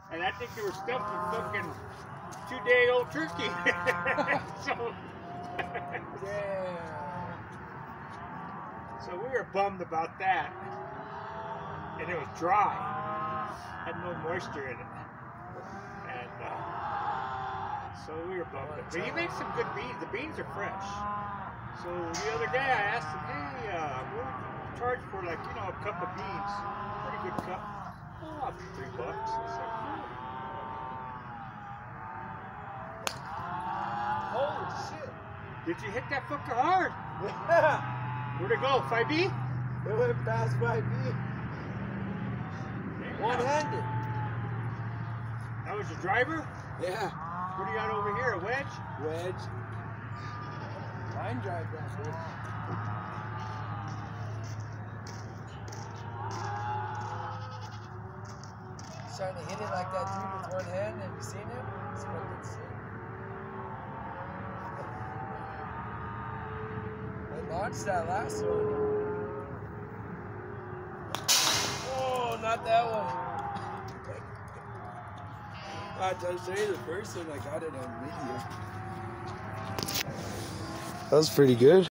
And I think they were stuffed with fucking 2-day-old turkey. So, so we were bummed about that. And it was dry. Had no moisture in it. And so we were bummed. But he makes some good beans. The beans are fresh. So the other day I asked him, hey, what would you charge for, like, you know, a cup of beans? Pretty good cup. Oh, $3. I said, holy shit. did you hit that fucker hard? Yeah. Where'd it go? 5B? It went past 5B. One-handed. That was your driver? Yeah. What do you got over here? A wedge? Wedge. Line drive that bitch. He's trying to hit it like that dude with one hand. Have you seen him? It's fucking sick. I launched that last one. Oh, not that one. I will show you the first one. I got it on video. That was pretty good.